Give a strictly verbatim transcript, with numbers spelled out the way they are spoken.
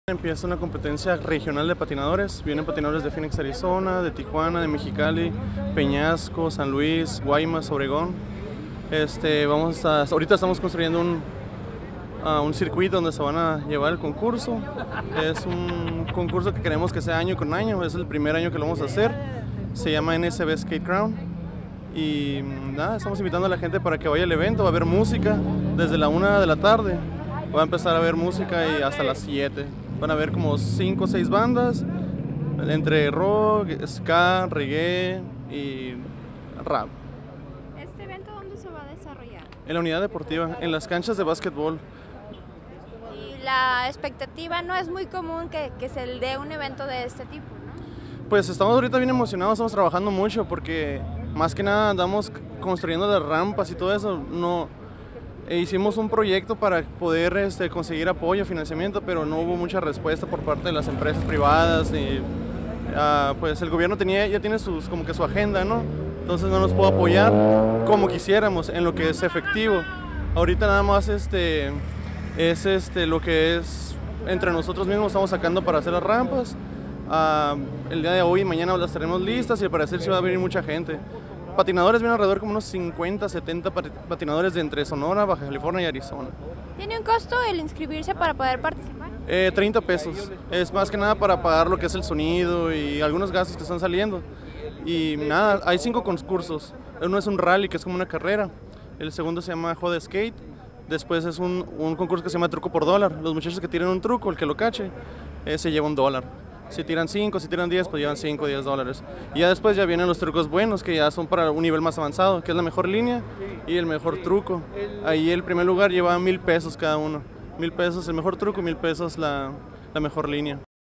Empieza una competencia regional de patinadores. Vienen patinadores de Phoenix, Arizona, de Tijuana, de Mexicali, Peñasco, San Luis, Guaymas, Obregón. Este, vamos a, ahorita estamos construyendo un, uh, un circuito donde se van a llevar el concurso. Es un concurso que queremos que sea año con año. Es el primer año que lo vamos a hacer. Se llama N S B Skate Crown. Y nada, estamos invitando a la gente para que vaya al evento. Va a haber música desde la una de la tarde. Va a empezar a haber música y hasta las siete. Van a haber como cinco o seis bandas, entre rock, ska, reggae y rap. ¿Este evento dónde se va a desarrollar? En la unidad deportiva, en las canchas de básquetbol. Y la expectativa no es muy común que, que se dé un evento de este tipo, ¿no? Pues estamos ahorita bien emocionados, estamos trabajando mucho porque más que nada andamos construyendo las rampas y todo eso. No, E hicimos un proyecto para poder este, conseguir apoyo, financiamiento, pero no hubo mucha respuesta por parte de las empresas privadas. Y, uh, pues el gobierno tenía, ya tiene sus, como que su agenda, ¿no? Entonces no nos pudo apoyar como quisiéramos en lo que es efectivo. Ahorita nada más este, es este, lo que es entre nosotros mismos estamos sacando para hacer las rampas. Uh, el día de hoy y mañana las tenemos listas y al parecer sí va a venir mucha gente. Patinadores vienen alrededor como unos cincuenta, setenta patinadores de entre Sonora, Baja California y Arizona. ¿Tiene un costo el inscribirse para poder participar? Eh, treinta pesos. Es más que nada para pagar lo que es el sonido y algunos gastos que están saliendo. Y nada, hay cinco concursos. Uno es un rally, que es como una carrera. El segundo se llama Juego de Skate. Después es un, un concurso que se llama Truco por Dólar. Los muchachos que tienen un truco, el que lo cache, eh, se lleva un dólar. Si tiran cinco, si tiran diez, pues llevan cinco o diez dólares. Y ya después ya vienen los trucos buenos, que ya son para un nivel más avanzado, que es la mejor línea y el mejor truco. Ahí el primer lugar lleva mil pesos cada uno. Mil pesos el mejor truco y mil pesos la, la mejor línea.